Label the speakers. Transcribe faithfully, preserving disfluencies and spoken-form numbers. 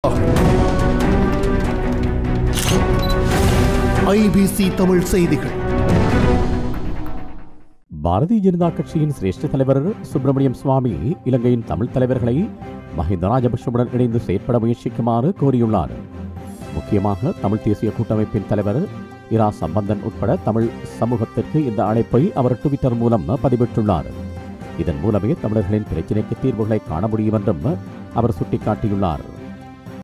Speaker 1: IBC Tamil செய்திகள்.
Speaker 2: பாரதிய ஜனதா கட்சியின் சிரேஷ்ட தலைவர் சுப்பிரமணியம் சுவாமி இலங்கையின் தமிழ் தலைவர்களை மஹிந்த ராஜபக்ஷவுடன் இணைந்து செயற்பட முயற்சிக்குமாறு கோரியுள்ளார். முக்கியமாக தமிழ் தேசிய கூட்டமைப்பின் தலைவர் இரா சம்பந்தன் உட்பட தமிழ் சமூகத்திற்கு இந்த அழைப்பை அவர் ட்விட்டர் மூலம் பதிவிட்டுள்ளார். இதன் மூலமே தமிழர்களின் பிரச்சினைக்கு தீர்வுகளை காண முடியும் என்றும் அவர் சுட்டிக்காட்டியுள்ளார்.